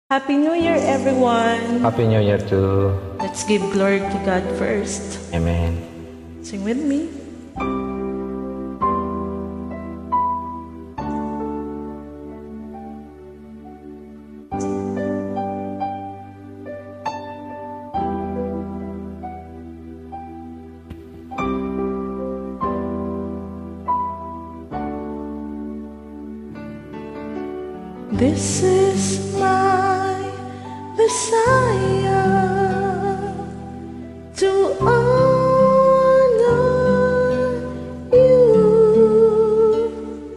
Happy New Year, everyone! Happy New Year too. Let's give glory to God first. Amen. Sing with me. This is my Messiah, to honor you,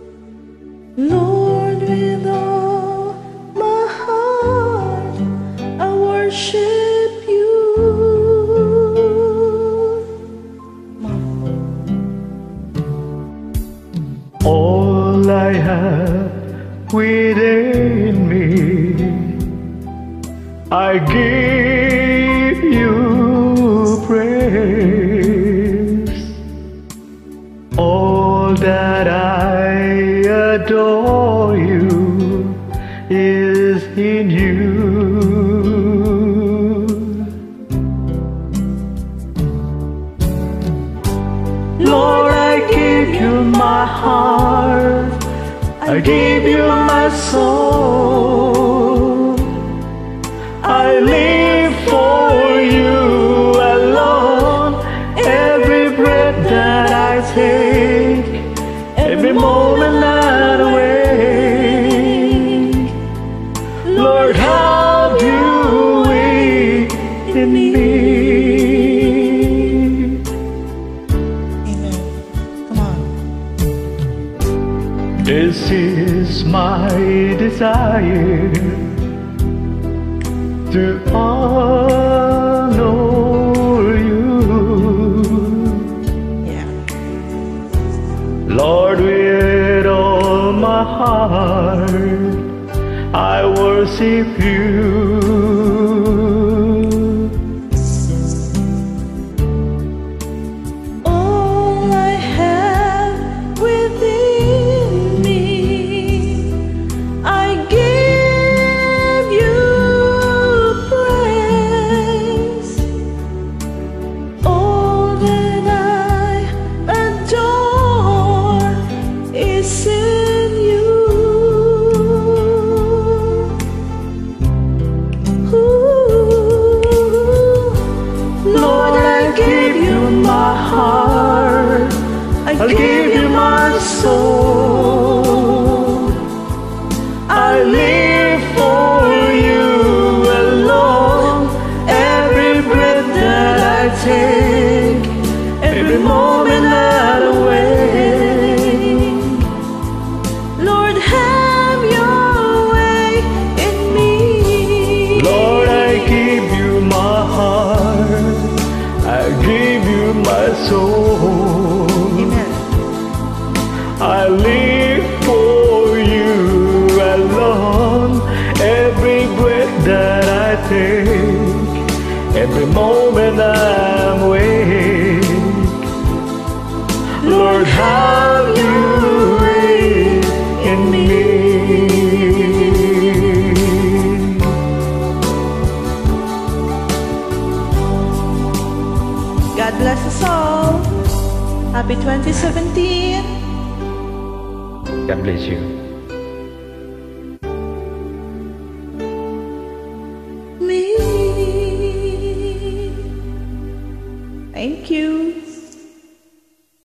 Lord. With all my heart I worship you. All I have within me, I give you praise. All that I adore you is in you. Lord, I give you my heart, I give you my soul. I live for you alone. Every breath that I take, every moment that I wake, Lord, have you way in me. Amen. Come on. This is my desire, to honor you. Yeah. Lord, with all my heart I worship you. All I have within me, I give you praise. All that I adore is in you. Lord, I give you my heart, I give you my soul. I live for you alone. Every breath that I take, every moment that I wake, Lord, have your way in me. Lord, I give you my heart, I give you my soul. Amen. I live for you alone. Every breath that I take, every moment I'm awake, Lord, have you way in me. God bless us all. Happy 2017. God bless you. Me. Thank you.